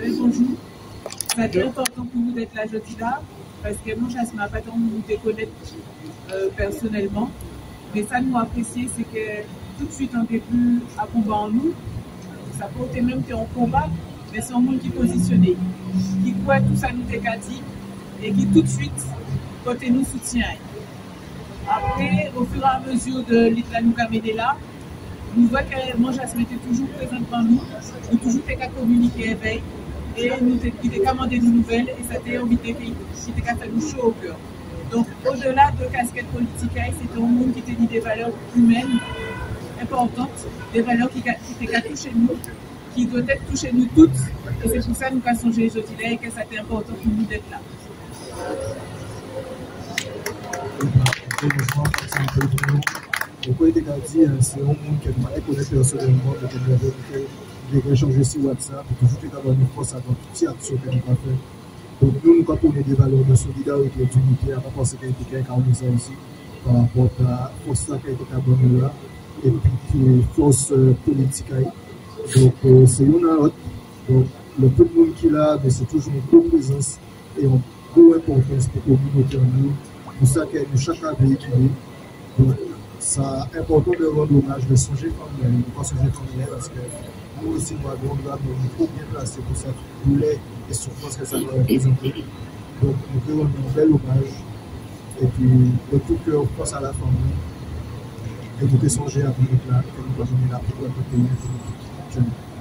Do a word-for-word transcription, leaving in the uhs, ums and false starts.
Oui, bonjour. Ça été important pour nous d'être là aujourd'hui là, parce que moi, je ne m'a pas tant nous déconnaître euh, personnellement. Mais ça, nous apprécier, c'est que tout de suite, on est plus à combat en nous. Ça peut être même qu'on combat, mais c'est un monde qui est positionné, qui croit tout ça nous dit et qui tout de suite, côté nous soutient. Après, au fur et à mesure de l'état nous amené là, nous voyons que moi, je m'étais toujours présente devant nous, nous toujours fait qu'à communiquer éveil, et nous avons commandé des nouvelles, et ça a invité qui était fait nous chaud au cœur. Donc, au-delà de casquette politique, c'était un monde qui était dit des valeurs humaines importantes, des valeurs qui étaient touchées nous, qui doivent être touchées nous toutes, et c'est pour ça que nous avons changé aujourd'hui et que ça était important pour nous d'être là. Donc, comme il a dit, c'est un monde qui m'a connaître personnellement, qui a échangé sur WhatsApp, et toujours qui a une force à dans toute action que nous avons fait. Donc, nous, nous avons des valeurs de solidarité et d'unité, à part penser qu'il y a quelqu'un qui a ça aussi, par rapport à la force qui a été abonnée là, et puis la force politique. Donc, euh, c'est une autre. Donc, le peu de monde qui est là, mais c'est toujours une grande présence et une grande importance pour la communauté en nous. Pour ça que nous, chacun véhiculé. Donc, c'est important de rendre hommage, de songer familial, de pas songer familial, parce que nous aussi, nous avons nous trop bien placés pour ça, pour les et souffrances que ça va représenter. Donc, nous devons rendre un bel hommage. Et puis, de tout cœur, on pense à la famille. Et nous devons songer à nous là, que nous devons donner la pour notre pays.